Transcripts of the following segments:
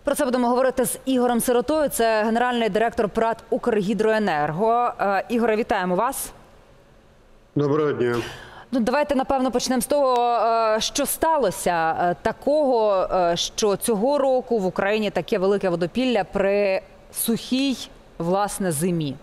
Про це будемо говорити з Ігорем Сиротою. Це генеральний директор ПрАТ «Укргідроенерго». Ігоре, вітаємо вас. Доброго дня. Ну, давайте, напевно, почнемо з того, що сталося такого, що цього року в Україні таке велике водопілля при сухій, власне, зимі.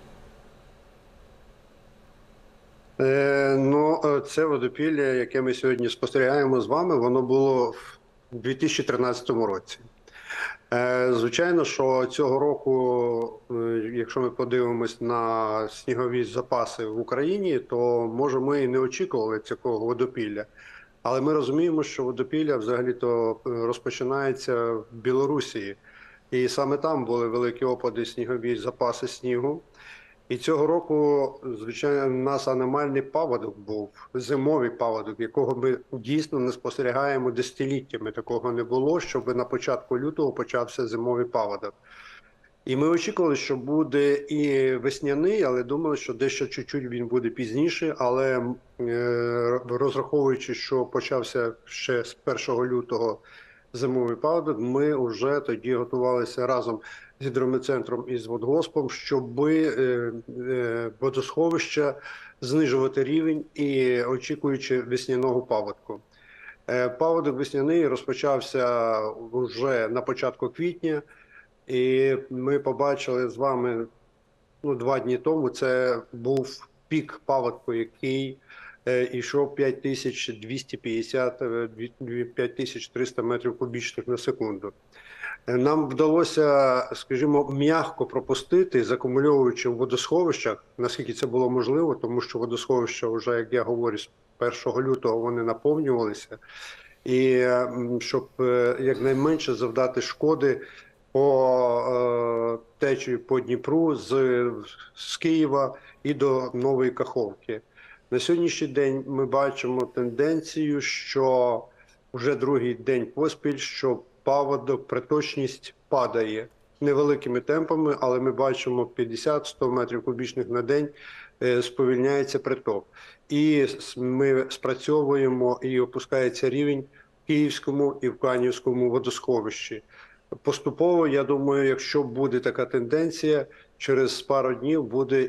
Це водопілля, яке ми сьогодні спостерігаємо з вами, воно було в 2013 році. Звичайно, що цього року, якщо ми подивимось на снігові запаси в Україні, то, може, ми і не очікували цього водопілля. Але ми розуміємо, що водопілля взагалі-то розпочинається в Білорусі. І саме там були великі опади, снігові запаси снігу. І цього року, звичайно, у нас аномальний паводок був, зимовий паводок, якого ми дійсно не спостерігаємо десятиліттями. Такого не було, щоб на початку лютого почався зимовий паводок. І ми очікували, що буде і весняний, але думали, що дещо чуть-чуть він буде пізніше. Але розраховуючи, що почався ще з 1 лютого зимовий паводок, ми вже тоді готувалися разом з гідрометцентром і з Водгоспом, щоб водосховища знижувати рівень і очікуючи весняного паводку. Паводок весняний розпочався вже на початку квітня, і ми побачили з вами 2 дні тому, це був пік паводку, який йшов 5250-5300 метрів кубічних на секунду. Нам вдалося, скажімо, м'яко пропустити, закумульовуючи в водосховищах, наскільки це було можливо, тому що водосховища вже, як я говорю, з 1 лютого вони наповнювалися. І щоб якнайменше завдати шкоди по течії по Дніпру з Києва і до Нової Каховки. На сьогоднішній день ми бачимо тенденцію, що вже другий день поспіль, що паводок, приточність падає невеликими темпами, але ми бачимо 50-100 метрів кубічних на день сповільняється приток. І ми спрацьовуємо і опускається рівень в Київському і в Канівському водосховищі. Поступово, я думаю, якщо буде така тенденція, через пару днів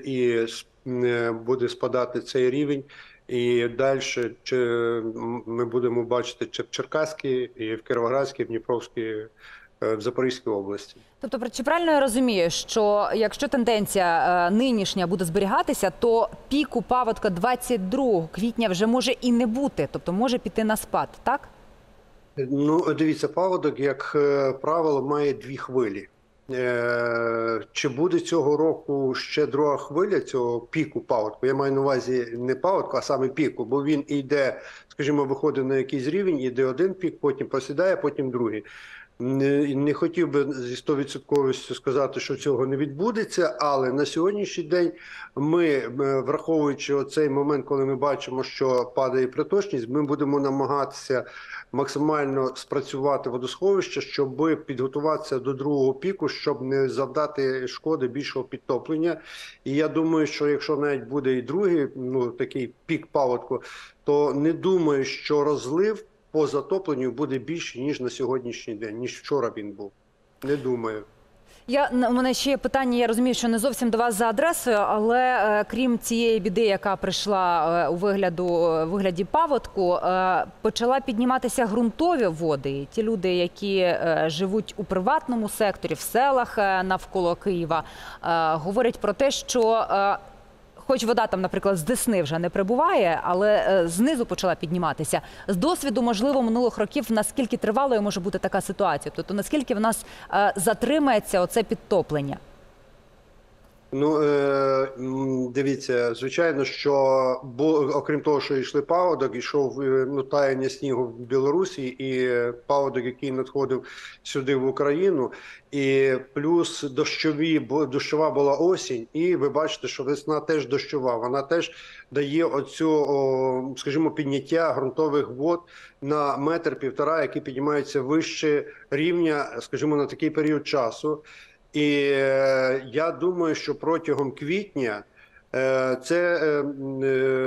буде спадати цей рівень, і далі ми будемо бачити в Черкаській, і в Кіровоградській, в Дніпровській, в Запорізькій області. Тобто, чи правильно я розумію, що якщо тенденція нинішня буде зберігатися, то піку паводка 22 квітня вже може і не бути, тобто може піти на спад, так? Ну, дивіться, паводок, як правило, має 2 хвилі. Чи буде цього року ще друга хвиля цього піку паводку? Я маю на увазі не паводку, а саме піку, бо він йде, скажімо, виходить на якийсь рівень, йде один пік, потім посідає, потім другий. Не хотів би зі 100% сказати, що цього не відбудеться, але на сьогоднішній день ми, враховуючи оцей момент, коли ми бачимо, що падає приточність, ми будемо намагатися максимально спрацювати водосховище, щоб підготуватися до другого піку, щоб не завдати шкоди більшого підтоплення. І я думаю, що якщо навіть буде і другий такий пік паводку, то не думаю, що розлив по затопленню буде більше, ніж на сьогоднішній день, ніж вчора він був. Не думаю. У мене ще є питання, я розумію, що не зовсім до вас за адресою, але крім цієї біди, яка прийшла у вигляді паводку, почала підніматися ґрунтові води. І ті люди, які живуть у приватному секторі, в селах навколо Києва, говорять про те, що хоч вода там, наприклад, з Десни вже не прибуває, але знизу почала підніматися. З досвіду, можливо, минулих років, наскільки тривалою може бути така ситуація? Тобто, наскільки в нас затримається оце підтоплення? Дивіться, звичайно, що окрім того, що йшли паводок, йшов таяння снігу в Білорусі і паводок, який надходив сюди в Україну, і плюс дощова була осінь, і ви бачите, що весна теж дощова, вона теж дає оцю, скажімо, підняття ґрунтових вод на 1–1,5 метра, які піднімаються вище рівня, скажімо, на такий період часу. І я думаю, що протягом квітня це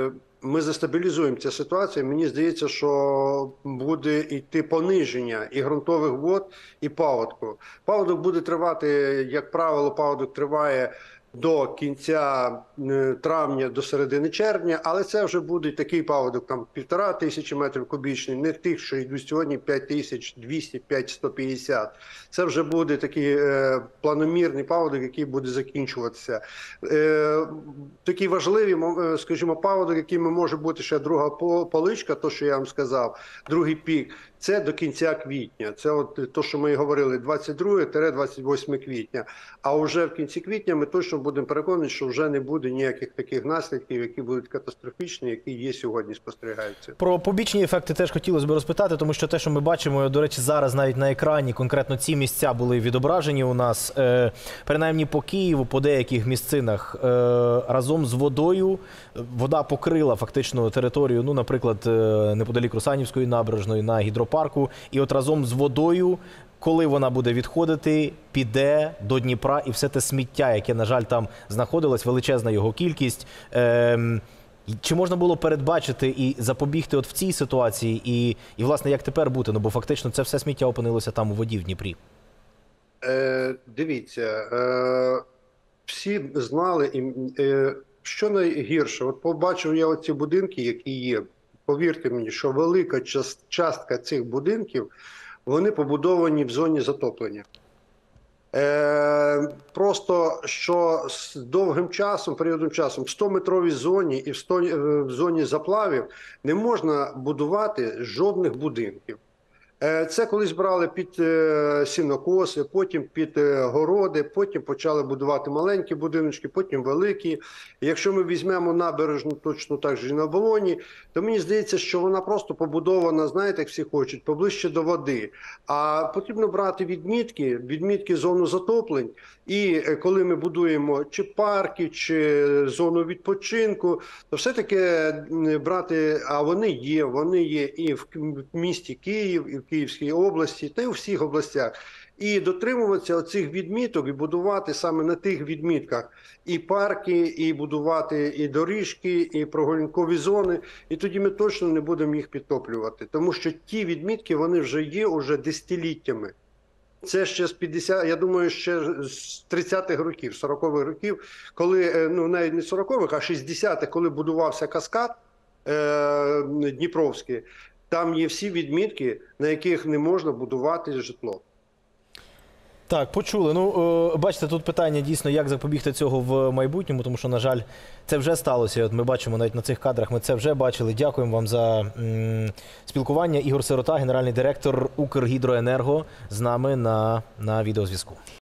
ми застабілізуємо цю ситуацію. Мені здається, що буде йти пониження і ґрунтових вод, і паводку. Паводок буде тривати, як правило, паводок триває до кінця травня, до середини червня, але це вже буде такий паводок, там 1500 метрів кубічних, не тих, що йдуть сьогодні, 5200, 5150. Це вже буде такий планомірний паводок, який буде закінчуватися. Такі важливі, скажімо, паводок, якими може бути ще друга поличка, то, що я вам сказав, другий пік, це до кінця квітня. Це от то, що ми і говорили, 22-28 квітня. А вже в кінці квітня ми точно будемо переконані, що вже не буде ніяких таких наслідків, які будуть катастрофічні, які є сьогодні, спостерігаються. Про побічні ефекти теж хотілося б розпитати, тому що те, що ми бачимо, до речі, зараз навіть на екрані, конкретно ці місця були відображені у нас, принаймні по Києву, по деяких місцинах, разом з водою, вода покрила фактично територію, ну, наприклад, неподалік Русанівської набережної, на гідропарку, і от разом з водою, коли вона буде відходити, піде до Дніпра і все те сміття, яке, на жаль, там знаходилось, величезна його кількість. Чи можна було передбачити і запобігти от в цій ситуації, і власне, як тепер бути? Ну, бо фактично це все сміття опинилося там у воді в Дніпрі. Дивіться, всі знали, що найгірше, от побачив я оці будинки, які є, повірте мені, що велика частка цих будинків, вони побудовані в зоні затоплення. Просто, що з довгим часом, періодом часом, в 100-метровій зоні і в зоні заплавів не можна будувати жодних будинків. Це колись брали під сінокоси, потім під городи, потім почали будувати маленькі будиночки, потім великі. І якщо ми візьмемо набережну точно так же і на Оболоні, то мені здається, що вона просто побудована, знаєте, як всі хочуть, поближче до води. А потрібно брати відмітки зону затоплень. І коли ми будуємо чи парки, чи зону відпочинку, то все-таки брати, а вони є і в місті Київ, і в Київській області, та й у всіх областях. І дотримуватися оцих відміток і будувати саме на тих відмітках і парки, і будувати і доріжки, і прогулянкові зони. І тоді ми точно не будемо їх підтоплювати. Тому що ті відмітки, вони вже є уже десятиліттями. Це ще з 50, я думаю, ще з 30-х років, 40-х років, коли, ну навіть не 40-х, а 60-х, коли будувався каскад Дніпровський, там є всі відмітки, на яких не можна будувати житло. Так, почули. Ну, бачите, тут питання дійсно, як запобігти цього в майбутньому, тому що, на жаль, це вже сталося. От ми бачимо навіть на цих кадрах, ми це вже бачили. Дякуємо вам за спілкування. Ігор Сирота, генеральний директор Укргідроенерго, з нами на відеозв'язку.